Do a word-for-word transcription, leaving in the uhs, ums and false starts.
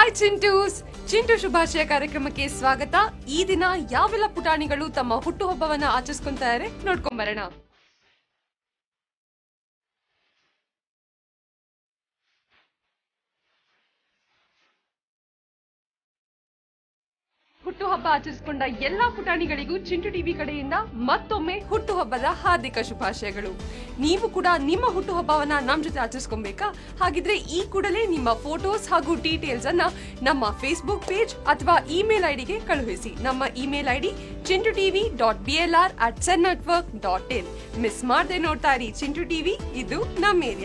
Hi Chintus, Chintu ಶುಭಾಶಯ ಕಾರ್ಯಕ್ರಮಕ್ಕೆ ಸ್ವಾಗತ. ಈ ದಿನ ಯಾವೆಲ್ಲ ಪುಟಾಣಿಗಳು ತಮ್ಮ ಹುಟ್ಟುಹಬ್ಬವನ್ನ ಆಚರಿಸ್ಕೊಂತಾರೆ ನೋಡ್ಕೊಂಬರೋಣ. ಹುಟ್ಟುಹಬ್ಬ ಆಚರಿಸಿಕೊಂಡ ಎಲ್ಲಾ ಪುಟಾಣಿಗಳಿಗೂ ಚಿಂಟು ಟಿವಿ ಕಡೆಯಿಂದ ಮತ್ತೊಮ್ಮೆ ಹುಟ್ಟುಹಬ್ಬದ ಹಾರ್ದಿಕ ಶುಭಾಶಯಗಳು. ನೀವು ಕೂಡ ನಿಮ್ಮ ಹುಟ್ಟುಹಬ್ಬವನ್ನ ನಮ್ಮ ಜೊತೆ ಆಚರಿಸ್ಕೊಬೇಕಾ? ಹಾಗಿದ್ರೆ ಈ ಕೂಡಲೇ ನಿಮ್ಮ ಫೋಟೋಸ್ ಹಾಗೂ ಡೀಟೇಲ್ಸ್ ಅನ್ನ ನಮ್ಮ ಫೇಸ್ಬುಕ್ ಪೇಜ್ ಅಥವಾ ಇಮೇಲ್ ಐಡಿಗೆ ಕಳುಹಿಸಿ. ನಮ್ಮ email ID Chintu TV dot B L R at sen network dot in. Miss ಮಾಡದೆ ನೋಡ್ತಾ ಇರಿ ಚಿಂಟು ಟಿವಿ, ಇದು ನಮ್ಮ ಏರಿಯಾ.